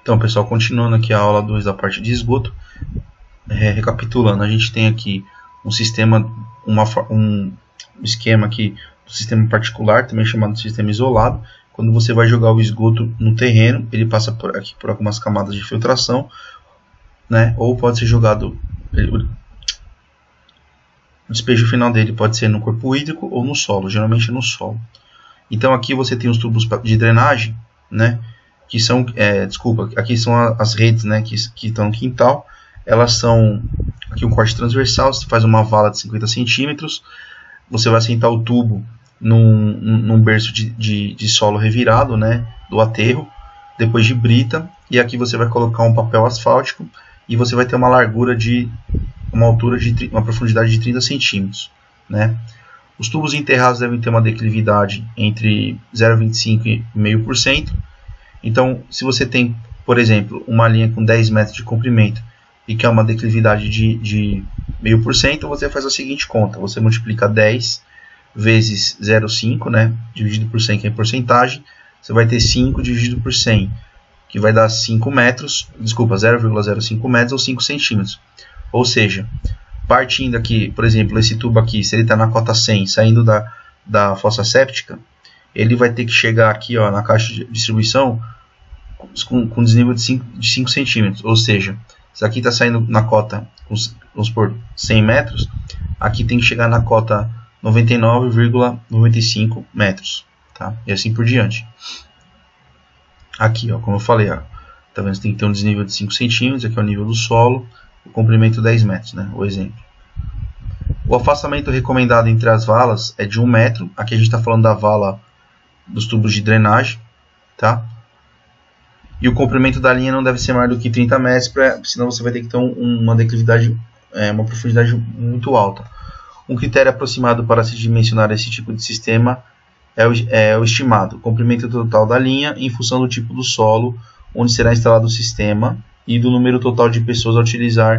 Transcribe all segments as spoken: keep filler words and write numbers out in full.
Então, pessoal, continuando aqui a aula dois da parte de esgoto, é, recapitulando, a gente tem aqui um sistema, uma, um esquema aqui do sistema particular, também chamado de sistema isolado. Quando você vai jogar o esgoto no terreno, ele passa por aqui por algumas camadas de filtração, né? Ou pode ser jogado, ele, o despejo final dele pode ser no corpo hídrico ou no solo, geralmente no solo. Então aqui você tem os tubos de drenagem, né? Que são, é, desculpa, aqui são as redes, né, que, que estão no quintal. Elas são aqui um corte transversal, você faz uma vala de cinquenta centímetros, você vai assentar o tubo num, num berço de, de, de solo revirado, né, do aterro, depois de brita, e aqui você vai colocar um papel asfáltico e você vai ter uma largura de uma altura de uma profundidade de trinta centímetros, né. Os tubos enterrados devem ter uma declividade entre zero vírgula vinte e cinco e zero vírgula cinco por cento. Então, se você tem, por exemplo, uma linha com dez metros de comprimento e que é uma declividade de, de zero vírgula cinco por cento, você faz a seguinte conta. Você multiplica dez vezes zero vírgula cinco, né, dividido por cem, que é porcentagem. Você vai ter cinco dividido por cem, que vai dar cinco metros, desculpa, zero vírgula zero cinco metros ou cinco centímetros. Ou seja, partindo aqui, por exemplo, esse tubo aqui, se ele está na cota cem, saindo da, da fossa séptica, ele vai ter que chegar aqui, ó, na caixa de distribuição com, com desnível de cinco centímetros. Ou seja, se aqui está saindo na cota, vamos supor, cem metros, aqui tem que chegar na cota noventa e nove vírgula noventa e cinco metros. Tá? E assim por diante. Aqui, ó, como eu falei, ó, tá vendo? Você tem que ter um desnível de cinco centímetros, aqui é o nível do solo, o comprimento dez metros, né? O exemplo. O afastamento recomendado entre as valas é de um metro. Aqui a gente está falando da vala dos tubos de drenagem, tá? E o comprimento da linha não deve ser maior do que trinta metros, pra, senão você vai ter que ter um, uma declividade, é, uma profundidade muito alta. Um critério aproximado para se dimensionar esse tipo de sistema é o, é o estimado comprimento total da linha em função do tipo do solo onde será instalado o sistema e do número total de pessoas a utilizar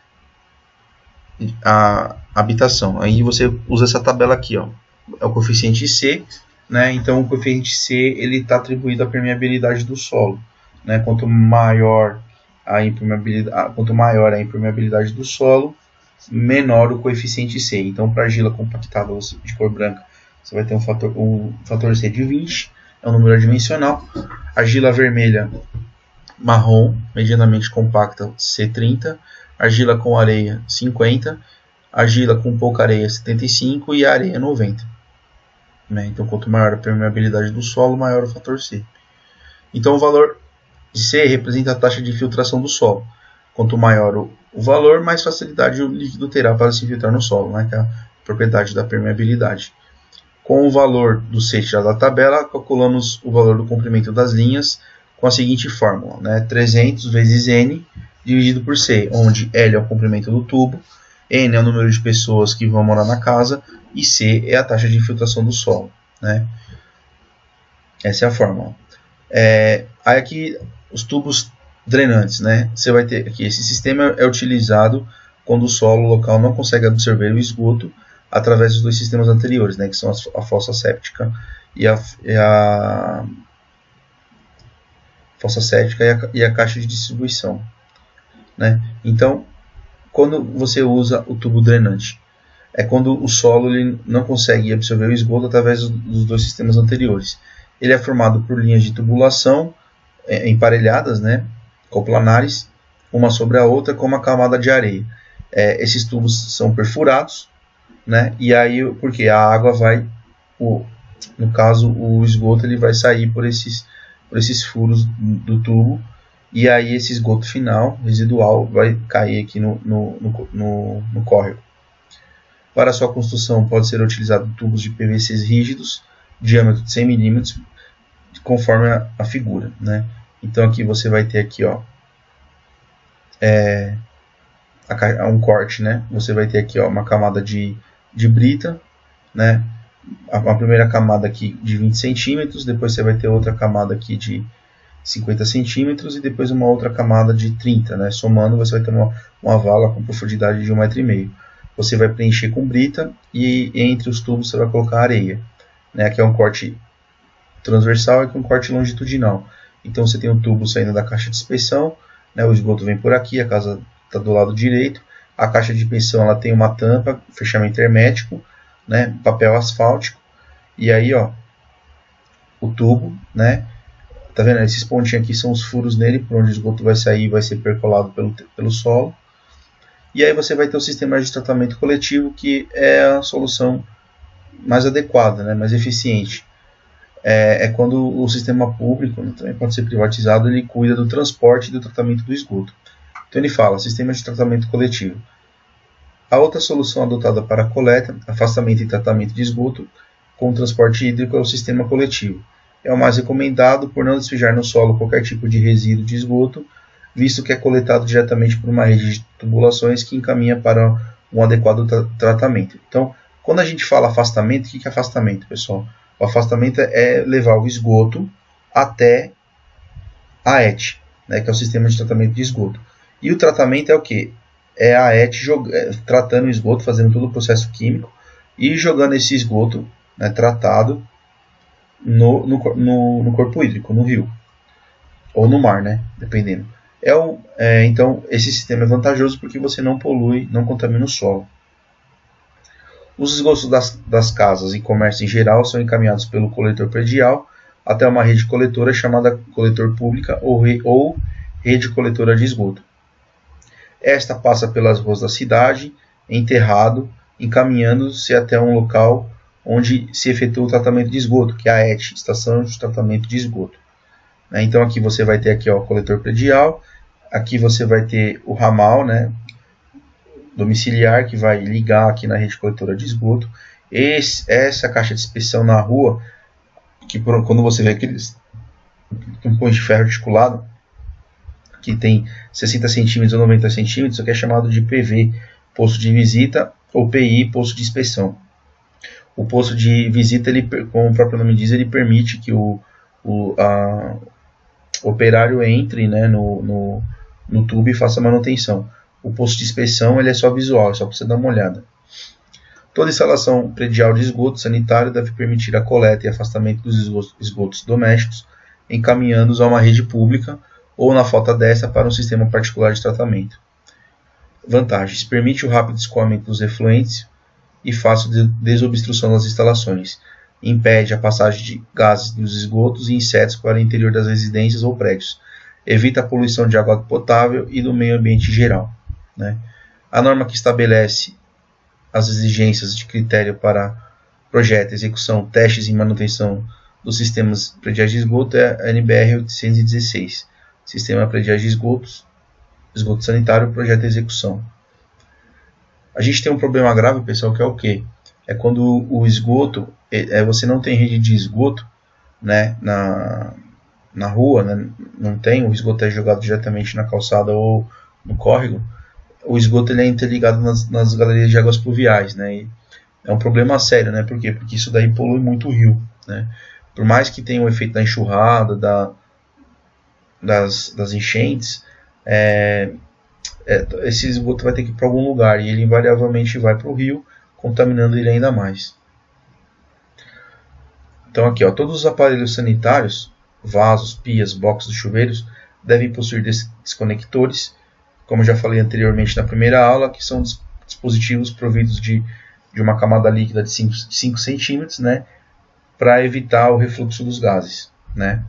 a habitação. Aí você usa essa tabela aqui, ó, é o coeficiente C. Né? Então o coeficiente C ele está atribuído à permeabilidade do solo, né? Quanto maior a impermeabilidade, quanto maior a impermeabilidade do solo, menor o coeficiente C. Então para argila compactada de cor branca você vai ter um fator, um fator C de vinte, é um número adimensional. Argila vermelha marrom medianamente compacta C trinta, argila com areia cinquenta, argila com pouca areia setenta e cinco e areia noventa. Né? Então, quanto maior a permeabilidade do solo, maior o fator C. Então, o valor de C representa a taxa de filtração do solo. Quanto maior o, o valor, mais facilidade o líquido terá para se infiltrar no solo, né? Que é a propriedade da permeabilidade. Com o valor do C tirado da tabela, calculamos o valor do comprimento das linhas com a seguinte fórmula, né? trezentos vezes N dividido por C, onde L é o comprimento do tubo, N é o número de pessoas que vão morar na casa e C é a taxa de infiltração do solo, né? Essa é a fórmula. É, aí aqui os tubos drenantes, né? Você vai ter aqui, esse sistema é utilizado quando o solo local não consegue absorver o esgoto através dos dois sistemas anteriores, né? Que são a fossa séptica e a, e a fossa séptica e a, e a caixa de distribuição, né? Então, quando você usa o tubo drenante, é quando o solo ele não consegue absorver o esgoto através dos dois sistemas anteriores. Ele é formado por linhas de tubulação é, emparelhadas, né, coplanares, uma sobre a outra com uma camada de areia. É, esses tubos são perfurados, né, e aí porque a água vai, o, no caso o esgoto ele vai sair por esses, por esses furos do tubo, e aí esse esgoto final, residual, vai cair aqui no, no, no, no, no córrego. Para sua construção pode ser utilizado tubos de P V C rígidos, diâmetro de cem milímetros, conforme a, a figura, né? Então aqui você vai ter aqui, ó, é, a, um corte, né? Você vai ter aqui, ó, uma camada de, de brita, né? A, a primeira camada aqui de vinte centímetros, depois você vai ter outra camada aqui de cinquenta centímetros e depois uma outra camada de trinta, né? Somando você vai ter uma, uma vala com profundidade de um metro e meio. Você vai preencher com brita e entre os tubos você vai colocar areia, né? Aqui é um corte transversal e aqui é um corte longitudinal. Então você tem um tubo saindo da caixa de inspeção, né, o esgoto vem por aqui, a casa está do lado direito, a caixa de inspeção ela tem uma tampa, fechamento hermético, né, papel asfáltico, e aí ó, o tubo, né, tá vendo? Esses pontinhos aqui são os furos nele, por onde o esgoto vai sair e vai ser percolado pelo, pelo solo. E aí você vai ter o sistema de tratamento coletivo, que é a solução mais adequada, né, mais eficiente. É, é quando o sistema público, né, também pode ser privatizado, ele cuida do transporte e do tratamento do esgoto. Então ele fala, sistema de tratamento coletivo. A outra solução adotada para a coleta, afastamento e tratamento de esgoto com transporte hídrico é o sistema coletivo. É o mais recomendado por não despejar no solo qualquer tipo de resíduo de esgoto, visto que é coletado diretamente por uma rede de tubulações que encaminha para um adequado tra tratamento. Então, quando a gente fala afastamento, o que é afastamento, pessoal? O afastamento é levar o esgoto até a E T, né, que é o sistema de tratamento de esgoto. E o tratamento é o que? É a E T joga, tratando o esgoto, fazendo todo o processo químico e jogando esse esgoto, né, tratado no, no, no, no corpo hídrico, no rio ou no mar, né, dependendo. É o, é, então, esse sistema é vantajoso porque você não polui, não contamina o solo. Os esgotos das, das casas e comércio em geral são encaminhados pelo coletor predial até uma rede coletora chamada coletor pública ou, re, ou rede coletora de esgoto. Esta passa pelas ruas da cidade, enterrado, encaminhando-se até um local onde se efetua o tratamento de esgoto, que é a E T, Estação de Tratamento de Esgoto. Então aqui você vai ter aqui, ó, o coletor predial, aqui você vai ter o ramal, né, domiciliar, que vai ligar aqui na rede coletora de esgoto. Esse, essa caixa de inspeção na rua, que por, quando você vê aqueles um ponto de ferro articulado, que tem sessenta centímetros ou noventa centímetros, isso aqui é chamado de P V, posto de visita, ou P I, posto de inspeção. O posto de visita, ele, como o próprio nome diz, ele permite que o, o a, operário entre, né, no, no, no tubo e faça manutenção. O posto de inspeção ele é só visual, é só para você dar uma olhada. Toda instalação predial de esgoto sanitário deve permitir a coleta e afastamento dos esgotos, esgotos domésticos, encaminhando-os a uma rede pública ou, na falta dessa, para um sistema particular de tratamento. Vantagens: permite o rápido escoamento dos efluentes e fácil desobstrução das instalações. Impede a passagem de gases dos esgotos e insetos para o interior das residências ou prédios. Evita a poluição de água potável e do meio ambiente geral, né? A norma que estabelece as exigências de critério para projeto, execução, testes e manutenção dos sistemas prediais de esgoto é a N B R oitocentos e dezesseis. Sistema prediais de esgotos, esgoto sanitário, projeto e execução. A gente tem um problema grave, pessoal, que é o quê? É quando o esgoto, é, você não tem rede de esgoto, né, na, na rua, né, não tem, o esgoto é jogado diretamente na calçada ou no córrego. O esgoto ele é interligado nas, nas galerias de águas pluviais, né, e é um problema sério, né, por quê? Porque isso daí polui muito o rio, né. Por mais que tenha o efeito da enxurrada, da, das, das enchentes, é, é, esse esgoto vai ter que ir para algum lugar e ele invariavelmente vai para o rio, contaminando ele ainda mais. Então aqui, ó, todos os aparelhos sanitários, vasos, pias, boxes de chuveiros, devem possuir desconectores, como já falei anteriormente na primeira aula, que são dispositivos providos de, de uma camada líquida de cinco centímetros, né, para evitar o refluxo dos gases, né,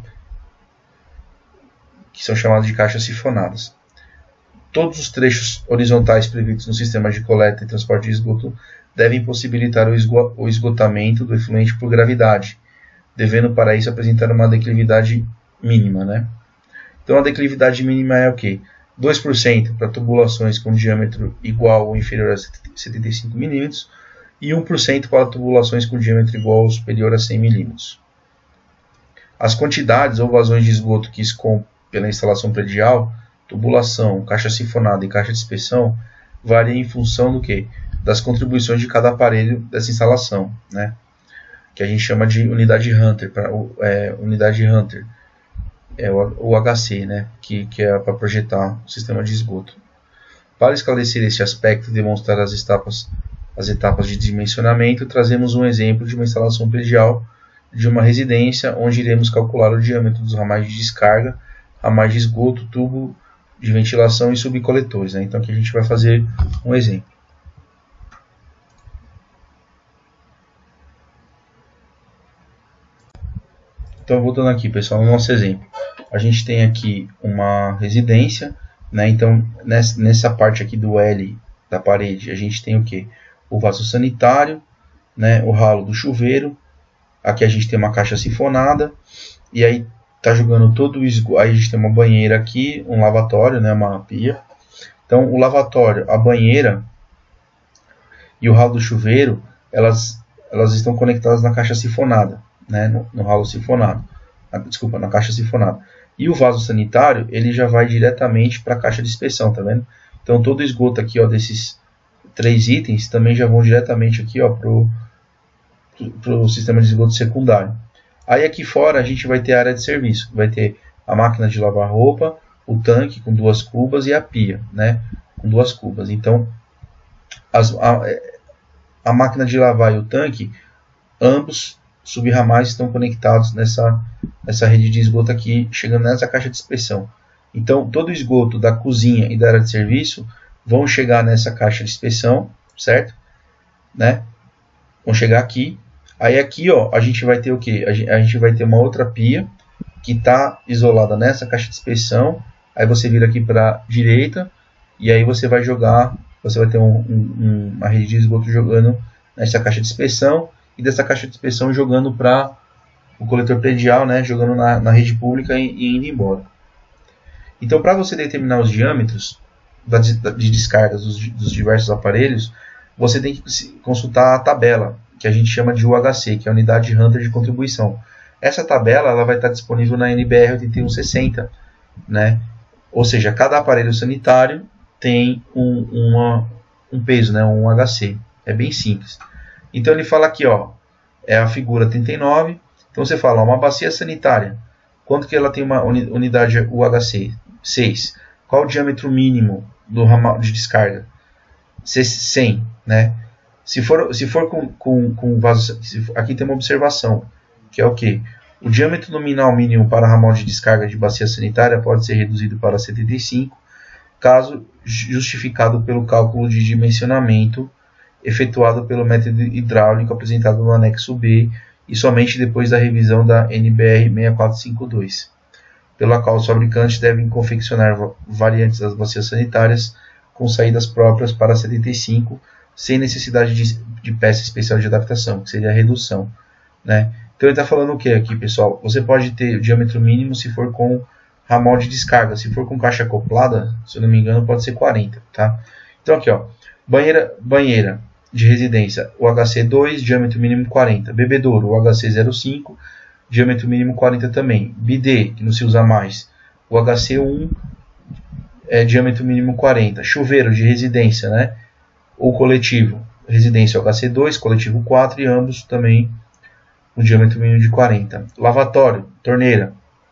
que são chamados de caixas sifonadas. Todos os trechos horizontais previstos no sistema de coleta e transporte de esgoto devem possibilitar o esgotamento do efluente por gravidade, devendo para isso apresentar uma declividade mínima, né? Então a declividade mínima é o quê? dois por cento para tubulações com diâmetro igual ou inferior a setenta e cinco milímetros e um por cento para tubulações com diâmetro igual ou superior a cem milímetros. As quantidades ou vazões de esgoto que escoam pela instalação predial, tubulação, caixa sifonada e caixa de inspeção, variam em função do quê? Das contribuições de cada aparelho dessa instalação, né? Que a gente chama de unidade Hunter, pra, é, unidade Hunter, é o, o H C, né? que, que é para projetar o sistema de esgoto. Para esclarecer esse aspecto e demonstrar as etapas, as etapas de dimensionamento, trazemos um exemplo de uma instalação predial de uma residência, onde iremos calcular o diâmetro dos ramais de descarga, ramais de esgoto, tubo de ventilação e subcoletores, né? Então aqui a gente vai fazer um exemplo. Então voltando aqui, pessoal, no nosso exemplo, a gente tem aqui uma residência, né? Então nessa, nessa parte aqui do L da parede, a gente tem o que? O vaso sanitário, né? O ralo do chuveiro. Aqui a gente tem uma caixa sifonada, e aí tá jogando todo o esgoto. Aí a gente tem uma banheira aqui, um lavatório, né, uma pia. Então o lavatório, a banheira e o ralo do chuveiro, elas, elas estão conectadas na caixa sifonada, né, no, no ralo sifonado. Ah, desculpa, na caixa sifonada. E o vaso sanitário, ele já vai diretamente para a caixa de inspeção, tá vendo? Então todo o esgoto aqui, ó, desses três itens também já vão diretamente aqui, ó, pro para o sistema de esgoto secundário. Aí aqui fora a gente vai ter a área de serviço, vai ter a máquina de lavar roupa, o tanque com duas cubas e a pia, né, com duas cubas. Então as, a, a máquina de lavar e o tanque, ambos subramais estão conectados nessa, nessa rede de esgoto aqui, chegando nessa caixa de inspeção. Então todo o esgoto da cozinha e da área de serviço vão chegar nessa caixa de inspeção, certo? Né? Vão chegar aqui. Aí aqui, ó, a gente vai ter o que? A gente vai ter uma outra pia que está isolada nessa caixa de inspeção. Aí você vira aqui para a direita e aí você vai jogar, você vai ter um, um, uma rede de esgoto jogando nessa caixa de inspeção e dessa caixa de inspeção jogando para o coletor predial, né, jogando na, na rede pública e, e indo embora. Então, para você determinar os diâmetros da, de descargas dos, dos diversos aparelhos, você tem que consultar a tabela, que a gente chama de U H C, que é a Unidade Hunter de Contribuição. Essa tabela ela vai estar disponível na N B R oitenta e um sessenta, né? Ou seja, cada aparelho sanitário tem um, uma, um peso, né? Um U H C. É bem simples. Então ele fala aqui, ó, é a figura trinta e nove. Então você fala, ó, uma bacia sanitária, quanto que ela tem uma unidade U H C? seis. Qual o diâmetro mínimo do ramal de descarga? cem, né? Se for, se for com, com, com vaso, aqui tem uma observação, que é o que? O diâmetro nominal mínimo para ramal de descarga de bacia sanitária pode ser reduzido para setenta e cinco, caso justificado pelo cálculo de dimensionamento efetuado pelo método hidráulico apresentado no anexo B e somente depois da revisão da N B R seis quatro cinco dois, pela qual os fabricantes devem confeccionar variantes das bacias sanitárias com saídas próprias para setenta e cinco, sem necessidade de, de peça especial de adaptação, que seria a redução, né? Então ele está falando o que aqui, pessoal? Você pode ter o diâmetro mínimo se for com ramal de descarga. Se for com caixa acoplada, se eu não me engano, pode ser quarenta, tá? Então aqui, ó, banheira, banheira de residência, U H C dois, diâmetro mínimo quarenta. Bebedouro, U H C zero vírgula cinco, diâmetro mínimo quarenta também. Bidê, que não se usa mais, U H C um, é, diâmetro mínimo quarenta. Chuveiro de residência, né? Ou coletivo, residência U H C dois, coletivo quatro, e ambos também um diâmetro mínimo de quarenta. Lavatório, torneira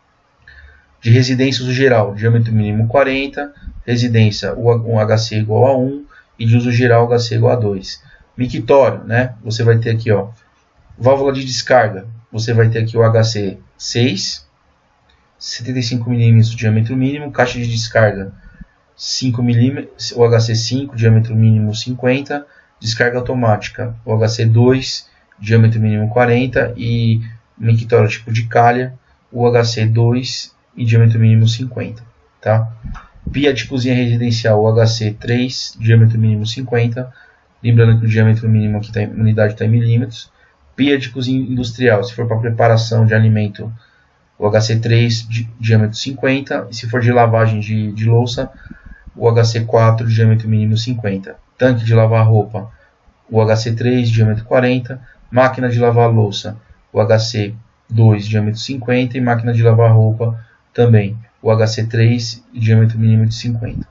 de residência uso geral, diâmetro mínimo quarenta, residência um H C igual a um e de uso geral H C igual a dois. Mictório, né? Você vai ter aqui, ó, válvula de descarga, você vai ter aqui o H C seis, setenta e cinco milímetros de diâmetro mínimo, caixa de descarga cinco milímetros, o H C cinco, diâmetro mínimo cinquenta, descarga automática, o H C dois, diâmetro mínimo quarenta, e mictório tipo de calha, o H C dois e diâmetro mínimo cinquenta, tá? Pia de cozinha residencial, o H C três, diâmetro mínimo cinquenta, lembrando que o diâmetro mínimo aqui tá em, unidade está em milímetros. Pia de cozinha industrial, se for para preparação de alimento, o H C três, di, diâmetro cinquenta, e se for de lavagem de, de louça, o H C quatro, diâmetro mínimo cinquenta. Tanque de lavar roupa, o H C três, diâmetro quarenta. Máquina de lavar louça, o H C dois, diâmetro cinquenta. E máquina de lavar roupa também, o H C três, diâmetro mínimo de cinquenta.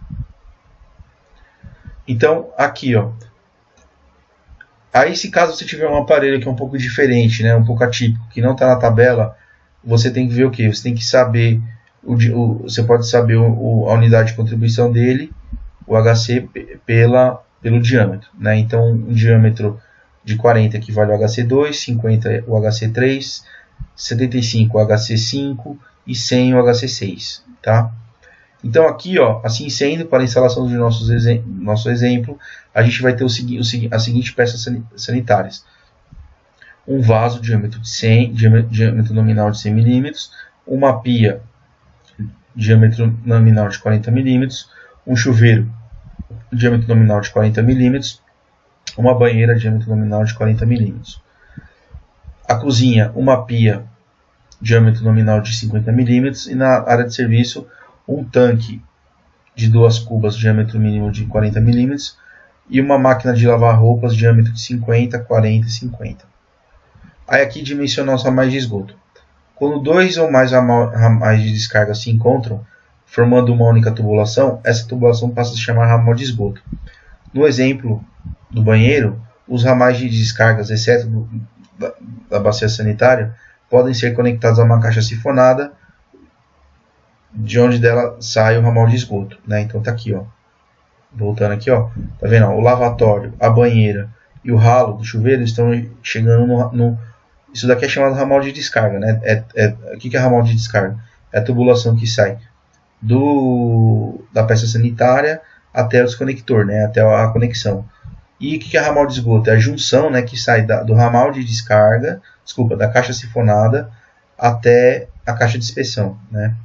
Então, aqui, ó. Aí, se caso você tiver um aparelho que é um pouco diferente, né, um pouco atípico, que não está na tabela, você tem que ver o que? Você tem que saber, o, o, você pode saber o, o, a unidade de contribuição dele, o H C, pela, pelo diâmetro, né? Então, um diâmetro de quarenta equivale ao H C dois, cinquenta o H C três, setenta e cinco o H C cinco e cem o H C seis, tá? Então aqui, ó, assim sendo, para a instalação de nossos exem nosso exemplo, a gente vai ter o segui o segui as seguintes peças sanitárias. Um vaso de diâmetro de cem, diâmetro nominal de cem milímetros, uma pia, diâmetro nominal de quarenta milímetros, um chuveiro, diâmetro nominal de quarenta milímetros, uma banheira, diâmetro nominal de quarenta milímetros. A cozinha, uma pia, diâmetro nominal de cinquenta milímetros, e na área de serviço, um tanque de duas cubas, diâmetro mínimo de quarenta milímetros, e uma máquina de lavar roupas, diâmetro de cinquenta, quarenta e cinquenta. Aí aqui dimensionar os ramais de esgoto. Quando dois ou mais ramais de descarga se encontram, formando uma única tubulação, essa tubulação passa a se chamar ramal de esgoto. No exemplo do banheiro, os ramais de descargas, exceto do, da, da bacia sanitária, podem ser conectados a uma caixa sifonada, de onde dela sai o ramal de esgoto, né? Então tá aqui, ó. Voltando aqui, ó. Tá vendo? Ó? O lavatório, a banheira e o ralo do chuveiro estão chegando no, no... Isso daqui é chamado ramal de descarga, né? É, é, o que é ramal de descarga? É a tubulação que sai do, da peça sanitária até os conector, né? Até a conexão. E o que é ramal de esgoto? É a junção, né, que sai da, do ramal de descarga, desculpa, da caixa sifonada até a caixa de inspeção, né?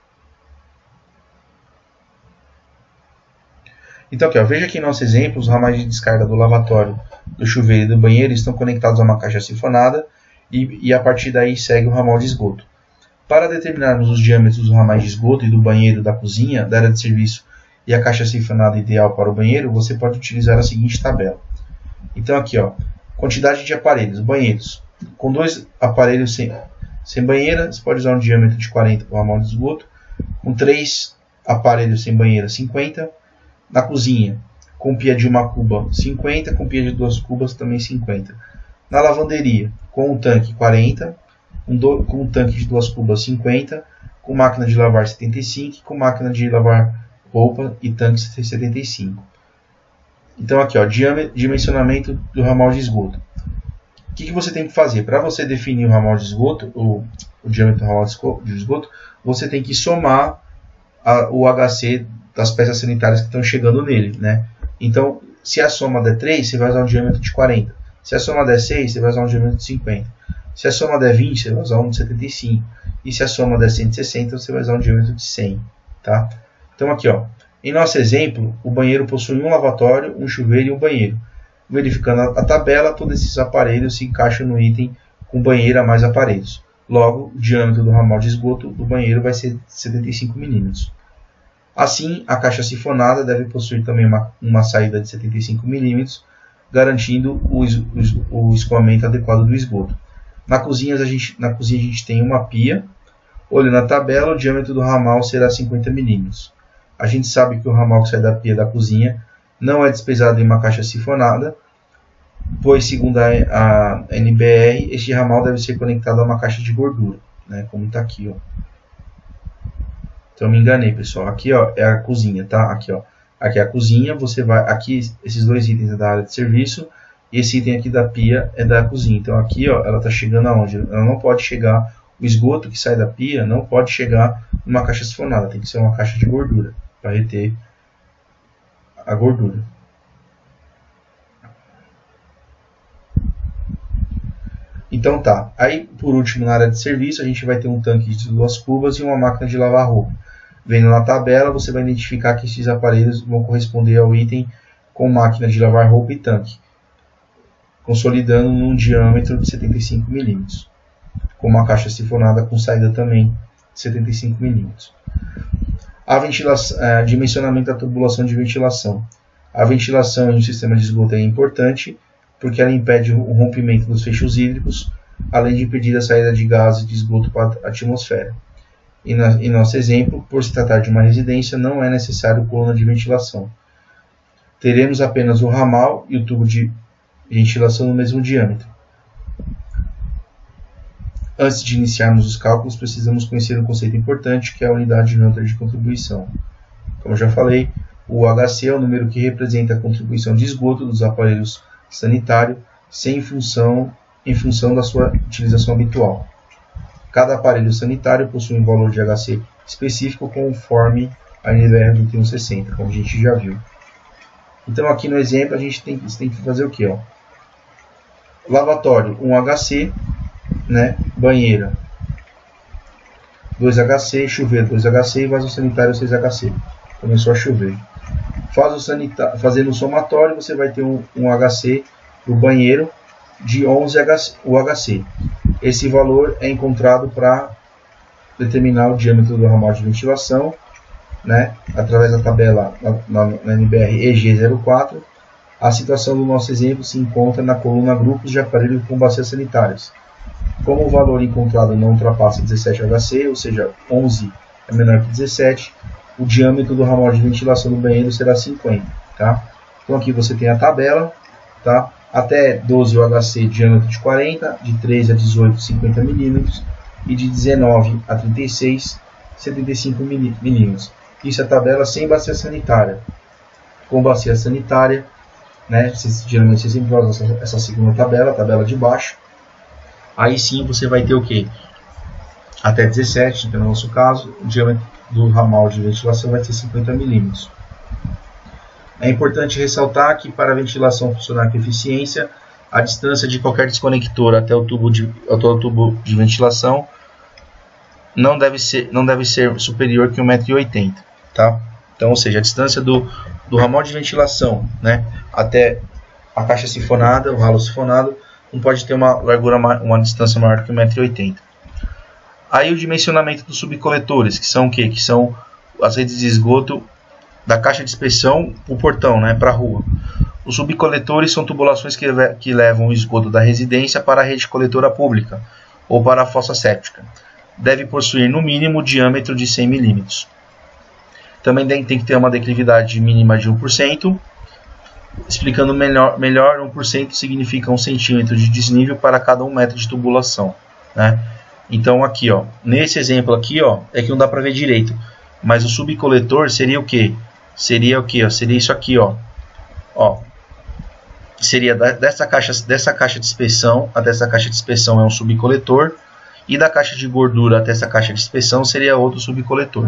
Então aqui, ó, veja que em nosso exemplo, os ramais de descarga do lavatório, do chuveiro e do banheiro estão conectados a uma caixa sifonada e, e a partir daí segue o ramal de esgoto. Para determinarmos os diâmetros dos ramais de esgoto e do banheiro, da cozinha, da área de serviço e a caixa sifonada ideal para o banheiro, você pode utilizar a seguinte tabela. Então aqui, ó, quantidade de aparelhos, banheiros. Com dois aparelhos sem, sem banheira, você pode usar um diâmetro de quarenta para o ramal de esgoto. Com três aparelhos sem banheira, cinquenta. Na cozinha, com pia de uma cuba, cinquenta, com pia de duas cubas, também cinquenta. Na lavanderia, com um tanque, quarenta, com, do, com um tanque de duas cubas, cinquenta, com máquina de lavar, setenta e cinco, com máquina de lavar roupa e tanque, setenta e cinco. Então aqui, ó, dimensionamento do ramal de esgoto. O que, que você tem que fazer? Para você definir o ramal de esgoto, o, o diâmetro do ramal de esgoto, você tem que somar a, o H C das peças sanitárias que estão chegando nele, né? Então, se a soma der três, você vai usar um diâmetro de quarenta. Se a soma der seis, você vai usar um diâmetro de cinquenta. Se a soma der vinte, você vai usar um de setenta e cinco. E se a soma der cento e sessenta, você vai usar um diâmetro de cem, tá? Então aqui, ó, em nosso exemplo, o banheiro possui um lavatório, um chuveiro e um banheiro. Verificando a, a tabela, todos esses aparelhos se encaixam no item com banheiro a mais aparelhos. Logo, o diâmetro do ramal de esgoto do banheiro vai ser setenta e cinco milímetros. Assim, a caixa sifonada deve possuir também uma, uma saída de setenta e cinco milímetros, garantindo o, o, o escoamento adequado do esgoto. Na cozinha, a gente, na cozinha a gente tem uma pia. Olhando a tabela, o diâmetro do ramal será cinquenta milímetros. A gente sabe que o ramal que sai da pia da cozinha não é despesado em uma caixa sifonada, pois, segundo a, a N B R, este ramal deve ser conectado a uma caixa de gordura, né, como está aqui, ó. Então me enganei, pessoal. Aqui, ó, é a cozinha, tá? Aqui, ó. Aqui é a cozinha, você vai aqui, esses dois itens é da área de serviço, e esse item aqui da pia é da cozinha. Então aqui, ó, ela está chegando aonde? Ela não pode chegar, o esgoto que sai da pia não pode chegar numa caixa sifonada, tem que ser uma caixa de gordura para reter a gordura. Então tá. Aí, por último, na área de serviço, a gente vai ter um tanque de duas cubas e uma máquina de lavar roupa. Vendo na tabela, você vai identificar que esses aparelhos vão corresponder ao item com máquina de lavar roupa e tanque, consolidando num diâmetro de setenta e cinco milímetros, com uma caixa sifonada com saída também de setenta e cinco milímetros. A ventilação, a dimensionamento da tubulação de ventilação. A ventilação em um sistema de esgoto é importante porque ela impede o rompimento dos feixes hídricos, além de impedir a saída de gases de esgoto para a atmosfera. E na, em nosso exemplo, por se tratar de uma residência, não é necessário coluna de ventilação. Teremos apenas o ramal e o tubo de ventilação no mesmo diâmetro. Antes de iniciarmos os cálculos, precisamos conhecer um conceito importante, que é a unidade neutra de contribuição. Como eu já falei, o H C é o número que representa a contribuição de esgoto dos aparelhos sanitários sem função, em função da sua utilização habitual. Cada aparelho sanitário possui um valor de H C específico conforme a N B R do T cento e sessenta, como a gente já viu. Então aqui no exemplo a gente tem, tem que fazer o que? Ó? Lavatório um H C, né? Banheira dois H C, chuveiro dois H C e vaso sanitário seis H C. Começou a chover. Faz o sanita... Fazendo o somatório, você vai ter um, um H C do banheiro de onze U H C. Esse valor é encontrado para determinar o diâmetro do ramal de ventilação, né, através da tabela na, na, na N B R E G zero quatro. A situação do nosso exemplo se encontra na coluna grupos de aparelhos com bacias sanitárias. Como o valor encontrado não ultrapassa dezessete U H C, ou seja, onze é menor que dezessete, o diâmetro do ramal de ventilação do banheiro será cinquenta. Tá? Então aqui você tem a tabela, tá? Até doze U H C, diâmetro de quarenta, de treze a dezoito, cinquenta milímetros, e de dezenove a trinta e seis, setenta e cinco milímetros. Isso é a tabela sem bacia sanitária. Com bacia sanitária, né, vocês, geralmente vocês sempre usam essa, essa segunda tabela, a tabela de baixo. Aí sim você vai ter o que? Até dezessete, no nosso caso, o diâmetro do ramal de ventilação vai ser cinquenta milímetros. É importante ressaltar que para a ventilação funcionar com eficiência, a distância de qualquer desconector até o tubo de, até o tubo de ventilação não deve ser, não deve ser superior que um metro e oitenta. Tá? Então, ou seja, a distância do, do ramal de ventilação, né, até a caixa sifonada, o ralo sifonado, não pode ter uma largura, uma distância maior que um metro e oitenta. Aí o dimensionamento dos subcoletores, que são o quê? Que são as redes de esgoto da caixa de inspeção para o portão, né, para a rua. Os subcoletores são tubulações que, que levam o esgoto da residência para a rede coletora pública ou para a fossa séptica. Deve possuir no mínimo o diâmetro de cem milímetros. Também tem que ter uma declividade mínima de um por cento. Explicando melhor, melhor, um por cento significa um centímetro de desnível para cada um metro de tubulação, né? Então aqui, ó, nesse exemplo aqui, ó, é que não dá para ver direito, mas o subcoletor seria o que? Seria o que? Seria isso aqui, ó. Ó, seria da, dessa caixa, dessa caixa de inspeção até essa caixa de inspeção é um subcoletor, e da caixa de gordura até essa caixa de inspeção seria outro subcoletor.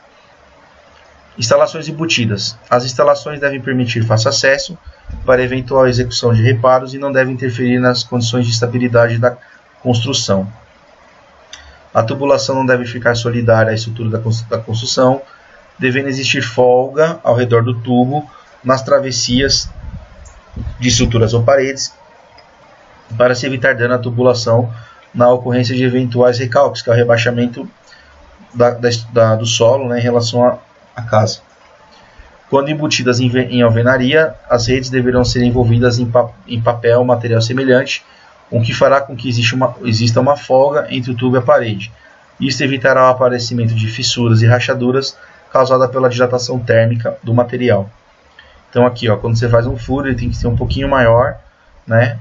Instalações embutidas. As instalações devem permitir fácil acesso para eventual execução de reparos e não devem interferir nas condições de estabilidade da construção. A tubulação não deve ficar solidária à estrutura da construção, devendo existir folga ao redor do tubo nas travessias de estruturas ou paredes, para se evitar dano à tubulação na ocorrência de eventuais recalques, que é o rebaixamento da, da, da, do solo, né, em relação a a casa. Quando embutidas em, em alvenaria, as redes deverão ser envolvidas em, pa, em papel ou material semelhante, o que fará com que exista uma, exista uma folga entre o tubo e a parede. Isso evitará o aparecimento de fissuras e rachaduras causada pela dilatação térmica do material. Então aqui, ó, quando você faz um furo, ele tem que ser um pouquinho maior, né?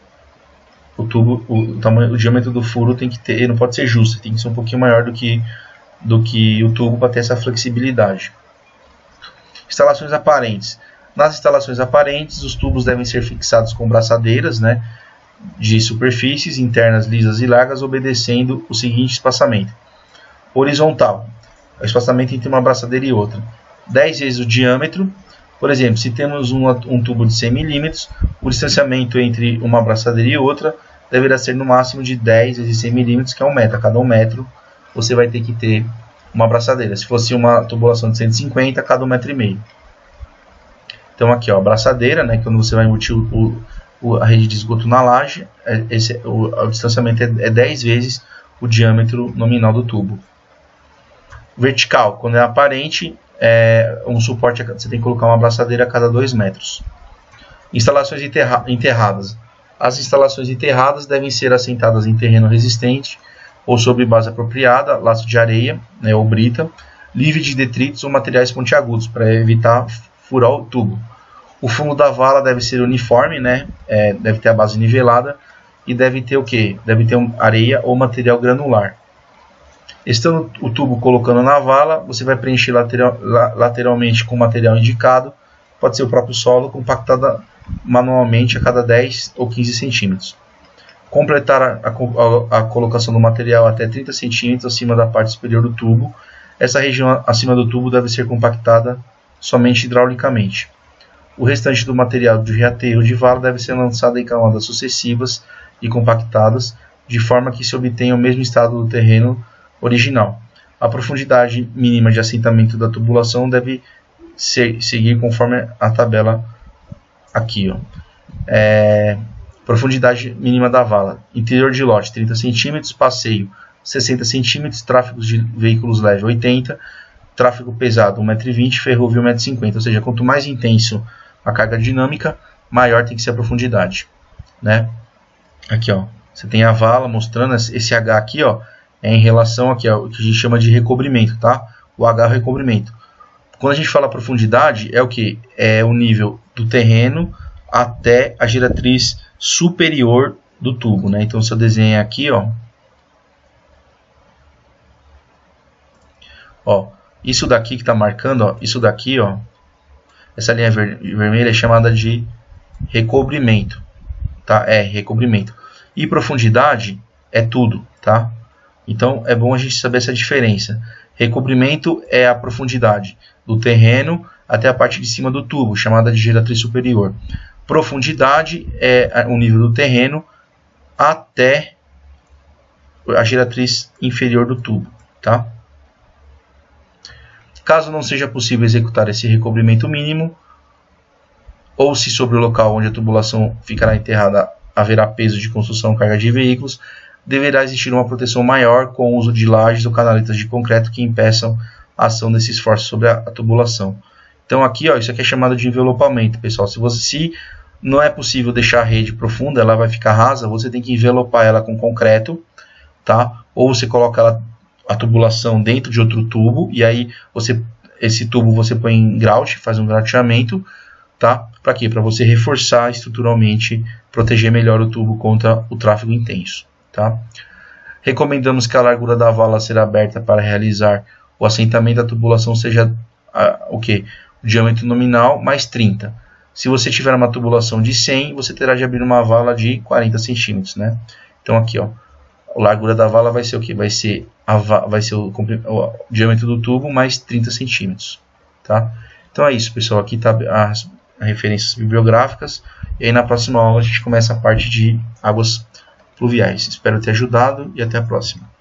O tubo, o, o tamanho, o diâmetro do furo tem que ter, ele não pode ser justo, tem que ser um pouquinho maior do que do que o tubo para ter essa flexibilidade. Instalações aparentes. Nas instalações aparentes, os tubos devem ser fixados com braçadeiras, né, de superfícies internas lisas e largas, obedecendo o seguinte espaçamento. Horizontal. O espaçamento entre uma braçadeira e outra. dez vezes o diâmetro. Por exemplo, se temos um, um tubo de cem milímetros, o distanciamento entre uma braçadeira e outra deverá ser no máximo de dez vezes cem milímetros, que é um metro. A cada um metro você vai ter que ter uma braçadeira. Se fosse uma tubulação de cento e cinquenta, cada um metro e meio. Então aqui, ó, a braçadeira, né, quando você vai embutir o, o, a rede de esgoto na laje, é, esse, o, o distanciamento é, é dez vezes o diâmetro nominal do tubo. Vertical, quando é aparente, é um suporte, você tem que colocar uma braçadeira a cada dois metros. Instalações enterra, enterradas. As instalações enterradas devem ser assentadas em terreno resistente ou sobre base apropriada, laço de areia, né, ou brita, livre de detritos ou materiais pontiagudos, para evitar furar o tubo. O fundo da vala deve ser uniforme, né, é, deve ter a base nivelada, e deve ter o que? Deve ter um, areia ou material granular. Estando o tubo colocando na vala, você vai preencher lateral, lateralmente com o material indicado, pode ser o próprio solo, compactada manualmente a cada dez ou quinze centímetros. Completar a, a, a colocação do material até trinta centímetros acima da parte superior do tubo. Essa região acima do tubo deve ser compactada somente hidraulicamente. O restante do material de reateio de vala deve ser lançado em camadas sucessivas e compactadas, de forma que se obtenha o mesmo estado do terreno original. A profundidade mínima de assentamento da tubulação deve ser, seguir conforme a tabela aqui. Ó. É, profundidade mínima da vala. Interior de lote trinta centímetros, passeio sessenta centímetros, tráfego de veículos leves oitenta, tráfego pesado um metro e vinte, ferrovia um metro e cinquenta. Ou seja, quanto mais intenso a carga dinâmica, maior tem que ser a profundidade. Né? Aqui, ó, você tem a vala mostrando esse H aqui, ó, é em relação aqui ao que a gente chama de recobrimento, tá? O H é o recobrimento. Quando a gente fala profundidade, é o que? É o nível do terreno até a giratriz superior do tubo, né? Então, se eu desenhar aqui, ó, ó, isso daqui que está marcando, ó, isso daqui, ó, essa linha ver vermelha é chamada de recobrimento, tá? É recobrimento. E profundidade é tudo, tá? Então, é bom a gente saber essa diferença. Recobrimento é a profundidade do terreno até a parte de cima do tubo, chamada de giratriz superior. Profundidade é o nível do terreno até a giratriz inferior do tubo, tá? Caso não seja possível executar esse recobrimento mínimo, ou se sobre o local onde a tubulação ficará enterrada haverá peso de construção ou carga de veículos, deverá existir uma proteção maior com o uso de lajes ou canaletas de concreto que impeçam a ação desse esforço sobre a, a tubulação. Então aqui, ó, isso aqui é chamado de envelopamento, pessoal. Se você se não é possível deixar a rede profunda, ela vai ficar rasa, você tem que envelopar ela com concreto, tá? Ou você coloca ela, a tubulação dentro de outro tubo, e aí você, esse tubo você põe em grout, faz um grouteamento, tá? Para quê? Para você reforçar estruturalmente, proteger melhor o tubo contra o tráfego intenso. Tá? Recomendamos que a largura da vala a ser aberta para realizar o assentamento da tubulação seja a, o, que? O diâmetro nominal mais trinta. Se você tiver uma tubulação de cem, você terá de abrir uma vala de quarenta centímetros. Né? Então aqui, ó, a largura da vala vai ser o que? Vai ser, a, vai ser o, o diâmetro do tubo mais trinta centímetros. Tá? Então é isso, pessoal. Aqui está as, as referências bibliográficas. E aí na próxima aula a gente começa a parte de águas pluviais. Espero ter ajudado e até a próxima.